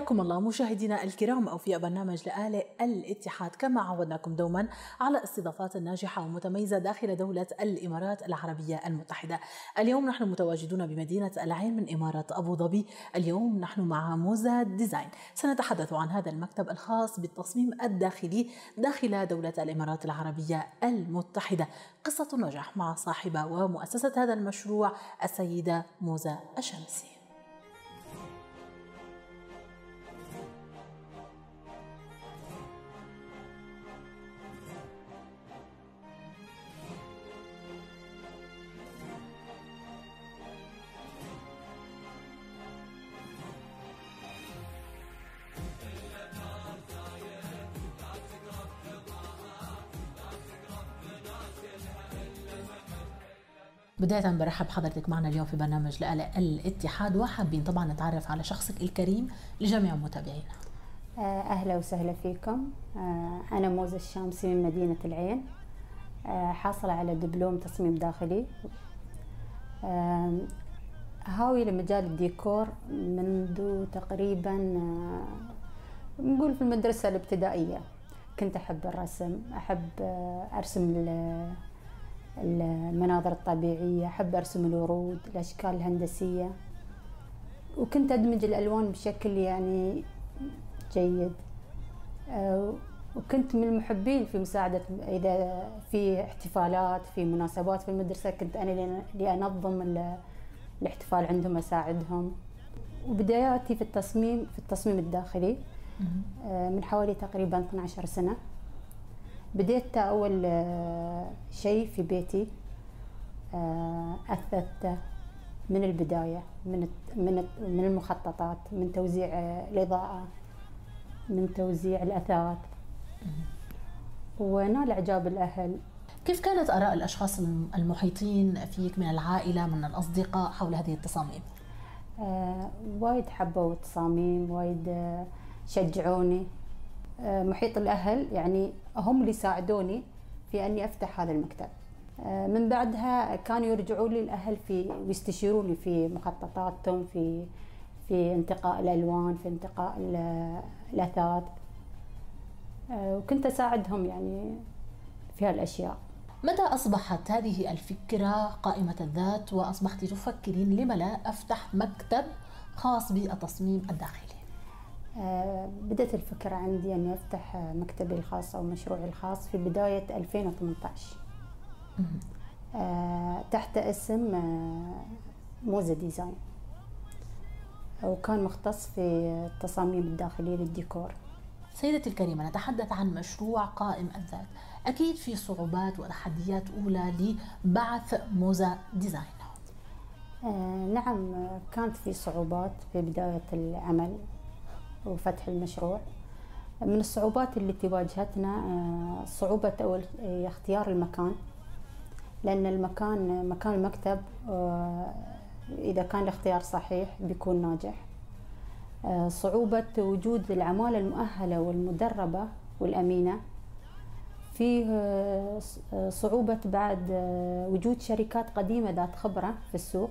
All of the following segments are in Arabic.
حياكم الله مشاهدينا الكرام أوفياء برنامج لآلئ الاتحاد، كما عودناكم دوما على استضافات ناجحة ومتميزة داخل دولة الإمارات العربية المتحدة. اليوم نحن متواجدون بمدينة العين من إمارة أبو ظبي. اليوم نحن مع موزة ديزاين، سنتحدث عن هذا المكتب الخاص بالتصميم الداخلي داخل دولة الإمارات العربية المتحدة. قصة نجاح مع صاحبة ومؤسسة هذا المشروع السيدة موزة الشمسي. بداية برحب بحضرتك معنا اليوم في برنامج لآلئ الاتحاد، وحابين طبعا نتعرف على شخصك الكريم لجميع متابعينا. أهلا وسهلا فيكم. أنا موزة الشامسي من مدينة العين، حاصلة على دبلوم تصميم داخلي، هاوية لمجال الديكور منذ تقريبا نقول في المدرسة الابتدائية. كنت أحب الرسم، أحب أرسم المناظر الطبيعية، أحب أرسم الورود، الأشكال الهندسية، وكنت أدمج الألوان بشكل يعني جيد. وكنت من المحبين في مساعدة إذا في احتفالات في مناسبات في المدرسة، كنت أنا اللي أنظم الاحتفال عندهم، أساعدهم. وبداياتي في التصميم الداخلي من حوالي تقريبا 12 سنة. بديت أول شيء في بيتي أثثته من البداية، من المخططات، من توزيع الإضاءة، من توزيع الأثاث، ونال إعجاب الأهل. كيف كانت آراء الأشخاص المحيطين فيك من العائلة من الأصدقاء حول هذه التصاميم؟ وايد حبوا التصاميم، وايد شجعوني. محيط الأهل يعني هم اللي ساعدوني في أني أفتح هذا المكتب. من بعدها كانوا يرجعوا لي الأهل ويستشيروني في مخططاتهم، في انتقاء الألوان، في انتقاء الأثاث، وكنت أساعدهم يعني في هالأشياء. متى أصبحت هذه الفكرة قائمة الذات وأصبحت تفكرين لما لا أفتح مكتب خاص بالتصميم الداخلي؟ بدأت الفكرة عندي أني أفتح مكتبي الخاص أو مشروعي الخاص في بداية 2018 تحت اسم موزة ديزاين، وكان مختص في التصاميم الداخلية للديكور. سيدتي الكريمة، نتحدث عن مشروع قائم الذات، أكيد في صعوبات وتحديات أولى لبعث موزة ديزاين. نعم، كانت في صعوبات في بداية العمل وفتح المشروع. من الصعوبات اللي تواجهتنا صعوبة أول اختيار المكان، لأن مكان المكتب إذا كان الاختيار صحيح بيكون ناجح. صعوبة وجود العمالة المؤهلة والمدربة والأمينة. فيه صعوبة بعد وجود شركات قديمة ذات خبرة في السوق،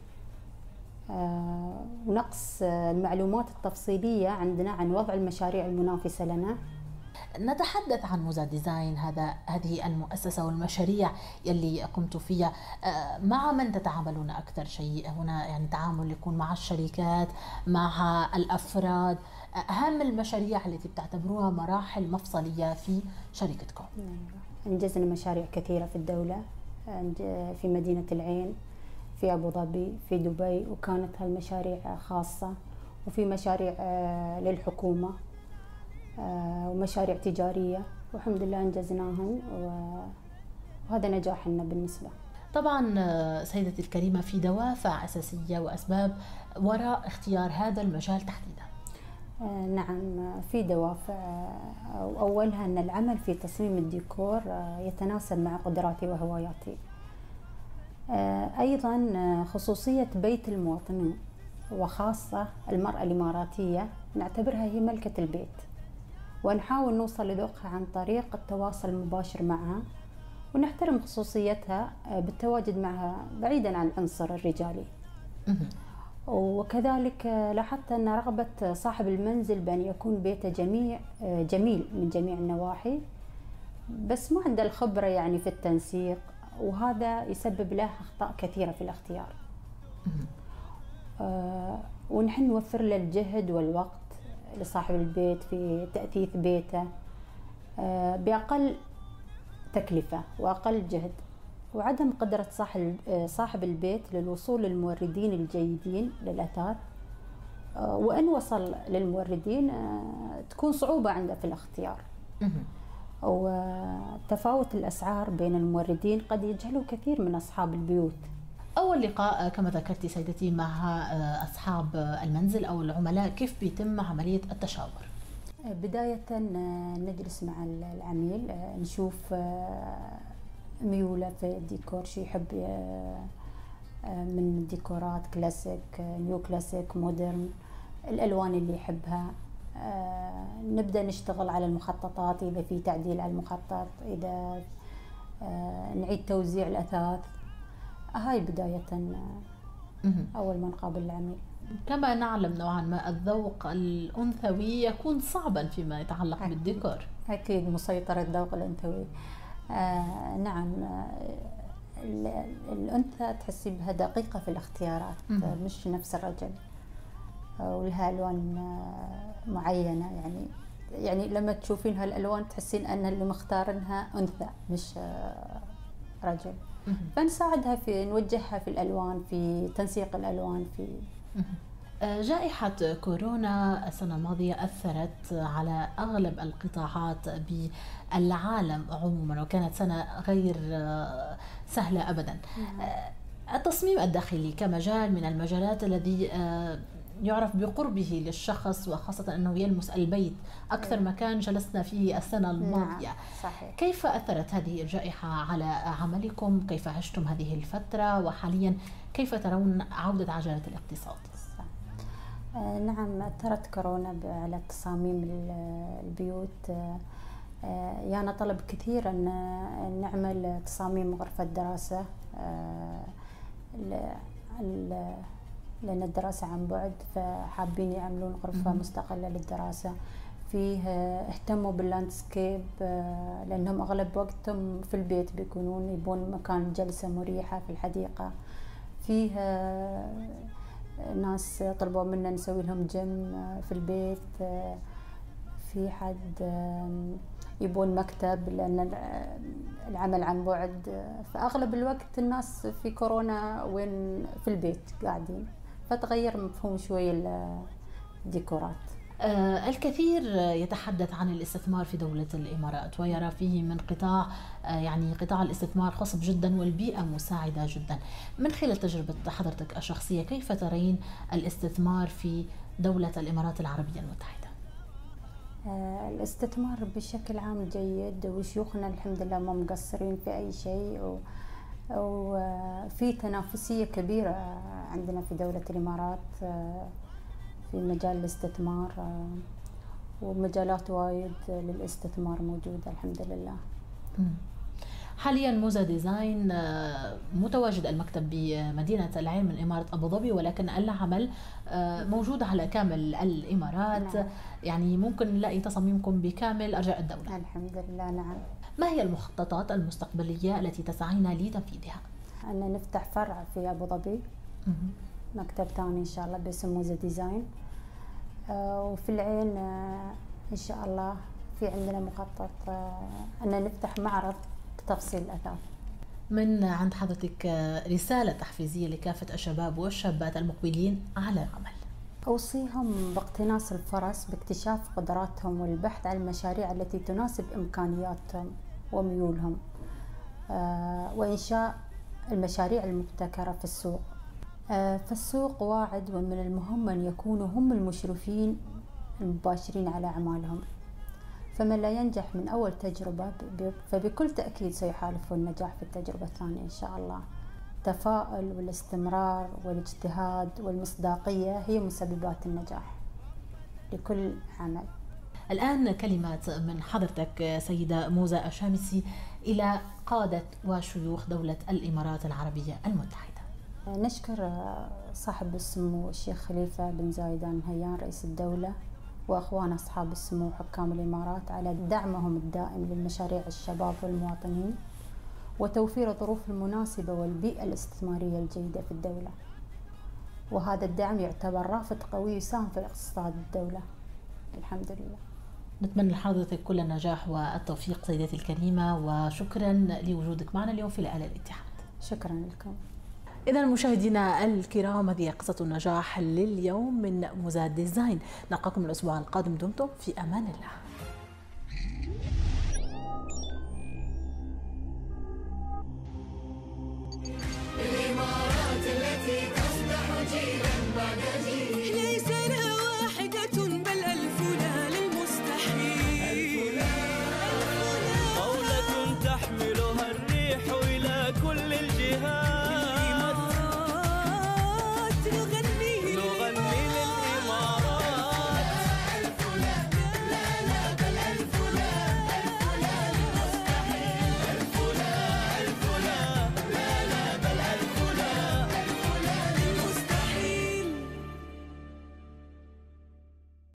ونقص المعلومات التفصيلية عندنا عن وضع المشاريع المنافسة لنا. نتحدث عن موزة ديزاين، هذه المؤسسة والمشاريع يلي قمت فيها. مع من تتعاملون أكثر شيء هنا؟ يعني تعامل يكون مع الشركات، مع الأفراد، أهم المشاريع التي بتعتبروها مراحل مفصلية في شركتكم؟ أنجزنا مشاريع كثيرة في الدولة، في مدينة العين، في أبو ظبي، في دبي، وكانت هالمشاريع خاصة، وفي مشاريع للحكومة ومشاريع تجارية، والحمد لله أنجزناهن، وهذا نجاح لنا بالنسبة. طبعا سيدتي الكريمة، في دوافع أساسية وأسباب وراء اختيار هذا المجال تحديدا. نعم، في دوافع، أولها أن العمل في تصميم الديكور يتناسب مع قدراتي وهواياتي. أيضا خصوصية بيت المواطنين، وخاصة المرأة الإماراتية نعتبرها هي ملكة البيت، ونحاول نوصل لذوقها عن طريق التواصل المباشر معها، ونحترم خصوصيتها بالتواجد معها بعيدا عن العنصر الرجالي. وكذلك لاحظت أن رغبة صاحب المنزل بأن يكون بيته جميل من جميع النواحي، بس ما عنده الخبرة يعني في التنسيق، وهذا يسبب له أخطاء كثيرة في الاختيار. ونحن نوفر له الجهد والوقت لصاحب البيت في تأثيث بيته بأقل تكلفة وأقل جهد، وعدم قدرة صاحب البيت للوصول للموردين الجيدين للأثاث، وإن وصل للموردين تكون صعوبة عنده في الاختيار. وتفاوت الأسعار بين الموردين قد يجهله كثير من أصحاب البيوت. أول لقاء كما ذكرتي سيدتي مع أصحاب المنزل أو العملاء، كيف بيتم عملية التشاور؟ بداية نجلس مع العميل، نشوف ميوله في الديكور، شو يحب من ديكورات كلاسيك، نيو كلاسيك، مودرن، الألوان اللي يحبها. نبدأ نشتغل على المخططات، إذا في تعديل على المخطط، إذا نعيد توزيع الأثاث. هاي بداية أول ما نقابل العميل. كما نعلم نوعا ما الذوق الأنثوي يكون صعبا فيما يتعلق بالديكور. أكيد مسيطر الذوق الأنثوي. نعم، الأنثى تحسي بها دقيقة في الاختيارات، مش نفس الرجل، ولها ألوان معينة. يعني لما تشوفين هالألوان تحسين أن اللي مختارنها أنثى مش رجل. فنساعدها نوجهها في الألوان، في تنسيق الألوان. في جائحة كورونا السنة الماضية أثرت على أغلب القطاعات بالعالم عموما، وكانت سنة غير سهلة أبدا. التصميم الداخلي كمجال من المجالات الذي يعرف بقربه للشخص، وخاصة أنه يلمس البيت أكثر مكان جلسنا فيه السنة الماضية. نعم، صحيح. كيف أثرت هذه الجائحة على عملكم؟ كيف عشتم هذه الفترة؟ وحاليا كيف ترون عودة عجلة الاقتصاد؟ نعم، أثرت كورونا على تصاميم البيوت. يعني طلب كثير أن نعمل تصاميم غرفة دراسة، لأن الدراسة عن بعد، فحابين يعملون غرفة مستقلة للدراسة. فيه اهتموا باللاندسكيب، لأنهم أغلب وقتهم في البيت بيكونون يبون مكان جلسة مريحة في الحديقة. فيه ناس طلبوا منا نسوي لهم جيم في البيت. في حد يبون مكتب، لأن العمل عن بعد، فأغلب الوقت الناس في كورونا وين في البيت قاعدين، فتغير مفهوم شوي الديكورات. الكثير يتحدث عن الاستثمار في دولة الإمارات، ويرى فيه من قطاع يعني قطاع الاستثمار خصب جدا والبيئة مساعدة جدا. من خلال تجربة حضرتك الشخصية، كيف ترين الاستثمار في دولة الإمارات العربية المتحدة؟ الاستثمار بشكل عام جيد، وشيوخنا الحمد لله ما مقصرين في أي شيء، وفي تنافسية كبيرة عندنا في دولة الإمارات في مجال الاستثمار، ومجالات وايد للاستثمار موجودة الحمد لله. حاليا موزة ديزاين متواجد المكتب بمدينة العين من إمارة أبو ظبي، ولكن العمل موجود على كامل الإمارات. نعم. يعني ممكن نلاقي تصاميمكم بكامل أرجاء الدولة. الحمد لله. نعم. ما هي المخططات المستقبلية التي تسعين لتنفيذها؟ أن نفتح فرع في أبو ظبي، مكتب ثاني إن شاء الله باسم موزة ديزاين، وفي العين إن شاء الله في عندنا مخطط أن نفتح معرض تفصيل الأثاث. من عند حضرتك رسالة تحفيزية لكافة الشباب والشابات المقبلين على العمل؟ أوصيهم باقتناص الفرص، باكتشاف قدراتهم، والبحث عن المشاريع التي تناسب إمكانياتهم وميولهم، وإنشاء المشاريع المبتكرة في السوق. فالسوق واعد، ومن المهم أن يكونوا هم المشرفين المباشرين على أعمالهم. فمن لا ينجح من أول تجربة فبكل تأكيد سيحالفه النجاح في التجربة الثانية إن شاء الله. التفاؤل والاستمرار والاجتهاد والمصداقية هي مسببات النجاح لكل عمل. الآن كلمات من حضرتك سيدة موزة الشامسي إلى قادة وشيوخ دولة الإمارات العربية المتحدة. نشكر صاحب السمو الشيخ خليفة بن زايد آل نهيان رئيس الدولة وأخوان أصحاب السمو حكام الإمارات على دعمهم الدائم للمشاريع الشباب والمواطنين وتوفير الظروف المناسبة والبيئة الاستثمارية الجيدة في الدولة، وهذا الدعم يعتبر رافد قوي يساهم في اقتصاد الدولة. الحمد لله. نتمنى لحضرتك كل النجاح والتوفيق سيدتي الكريمة، وشكرا لوجودك معنا اليوم في لآل الاتحاد. شكرا لكم. إذا مشاهدينا الكرام، هذه قصة النجاح لليوم من مزاد ديزاين. نلقاكم الأسبوع القادم، دمتم في أمان الله.